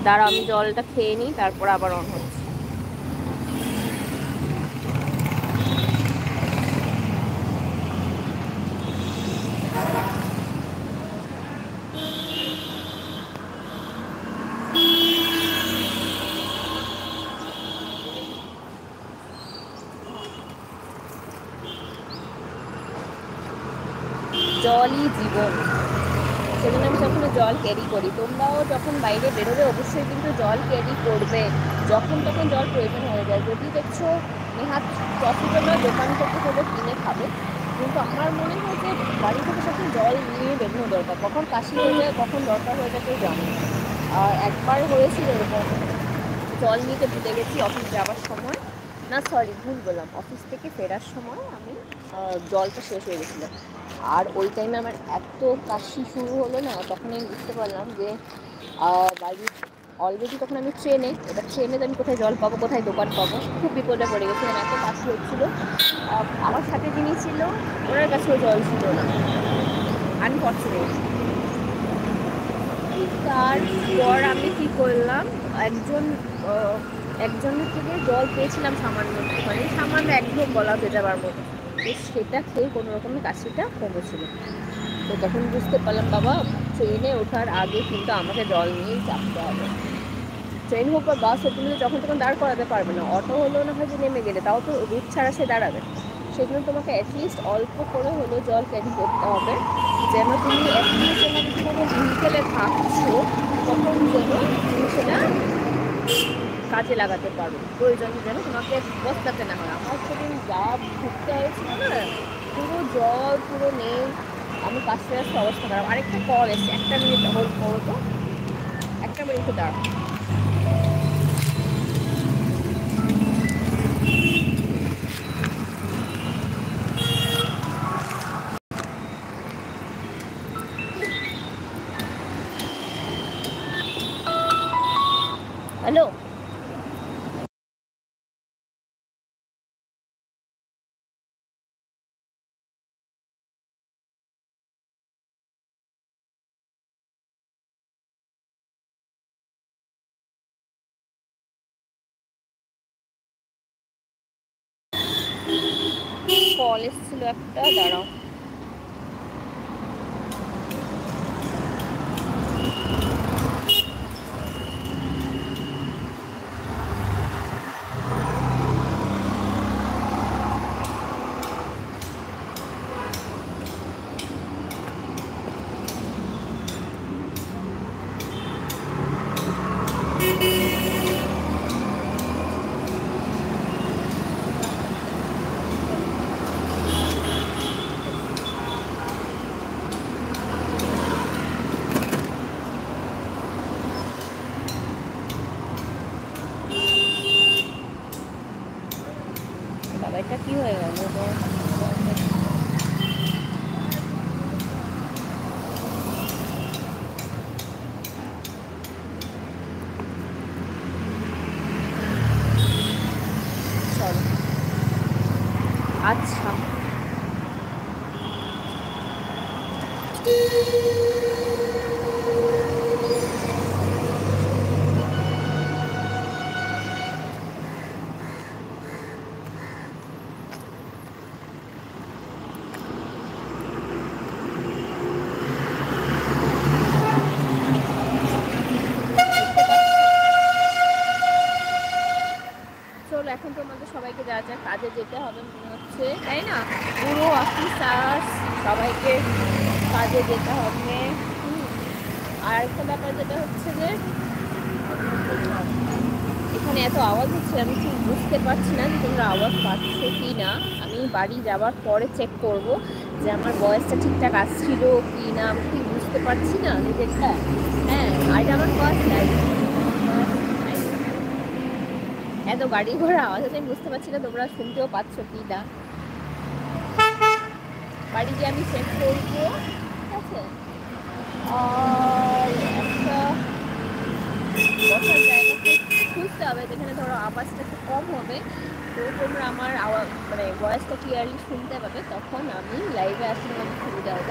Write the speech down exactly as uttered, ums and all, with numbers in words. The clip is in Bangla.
দাঁড়াও আমি জলটা খেয়ে নিই, তারপর আবার অন হচ্ছে। জলই জীবন, সেজন্য আমি সবসময় জল ক্যারি করি। তোমরাও যখন বাইরে বেরোবে অবশ্যই কিন্তু জল ক্যারি করবে, যখন তখন জল প্রয়োজন হয়ে যায়। যদি দেখছো নেহাত পসিবল দোকান থেকে হলে কিনে খাবে, কিন্তু আমার মনে হয় যে বাড়ি থেকে সবসময় জল নিয়ে বেরোনো দরকার। কখন কাশি হয়ে যায়, কখন দরকার হয়ে যায় কেউ জানে না। আর একবার হয়েছিল এরকম, জল নিতে ভুলে গেছি অফিস যাওয়ার সময়, না সরি ভুল বললাম, অফিস থেকে ফেরার সময় আমি জলটা শেষ হয়ে গেছিলো। আর ওই টাইমে আমার এত কাশি শুরু হলো না, তখন আমি বুঝতে পারলাম যে বাড়ির অলরেডি তখন আমি ট্রেনে, এবার ট্রেনে আমি কোথায় জল পাবো, কোথায় দোকান পাবো, খুব বিপদে পড়ে গেছিলাম। এত কাশি হচ্ছিলো। আমার সাথে যিনি ছিল ওনার কাছেও জল ছিল না, আনফর্চুনেট। তারপর আমি কি করলাম, একজন একজনের থেকে জল পেয়েছিলাম সামান্য, মানে সামান্য একদম গলা ভেজাবার মতো, তো সেটা খেয়ে কোনো রকমের কাশিটা কমেছিল। তো তখন বুঝতে পারলাম বাবা ট্রেনে ওঠার আগে কিন্তু আমাকে জল নিয়েই চাপতে হবে। ট্রেন হোক বা বাস হোক, তুমি যখন তখন দাঁড় করাতে পারবে না। অটো হলেও না হয় যে নেমে গেলে, তাও তো রুট ছাড়া সে দাঁড়াবে। সেজন্য তোমাকে অ্যাটলিস্ট অল্প করে হলেও জল ক্যারি করতে হবে, যেন তুমি অ্যাটলিস্ট যেন কোনো ভেহিকেলে থাকছো তখন যেন তুমি সেটা কাজে লাগাতে পারো, প্রয়োজনে যেন তোমাকে বসতে না হয়। আমার সেদিন যা ভুগতে হয়েছিল না, পুরো জল পুরো নেই, আমি কাজটা আসতে অবস্থা খারাপ। আরেকটা কল এসছে, একটা মিনিট হোল্ড করো তো, একটা মিনিট দাঁড়াও। হ্যালো, কল এসেছিল একটা, দাঁড়াও। বাবা এটা কি হয়ে গেল? আচ্ছা চলো, এখন তোমাদের সবাইকে যা যা কাজে যেতে হবে মনে হচ্ছে, তাই না? পুরো অফিসার সবাইকে কাজে যেতে হবে। আর একটা ব্যাপার যেটা হচ্ছে যে এখানে এত আওয়াজ হচ্ছে, আমি ঠিক বুঝতে পারছি না যে তোমরা আওয়াজ পাচ্ছ কি না। আমি বাড়ি যাওয়ার পরে চেক করব যে আমার ভয়েসটা ঠিকঠাক আসছিল কি না, আমি ঠিক বুঝতে পারছি না নিজেরটা। হ্যাঁ, আর এটা আমার ফার্স্ট লাইফ, এত গাড়ি ঘোড়া আওয়াজ হচ্ছে, আমি বুঝতে পারছি না তোমরা শুনতেও পাচ্ছ কি না। বাড়ি গিয়ে আমি চেক করবো, ঠিক আছে? আর একটা বসার জায়গা খুঁজতে হবে যেখানে ধরো আওয়াজটা একটু কম হবে, তো তোমরা আমার আওয়াজ মানে ভয়েসটা ক্লিয়ারলি শুনতে পাবে, তখন আমি লাইভে আসলে আমার সুবিধা হবে।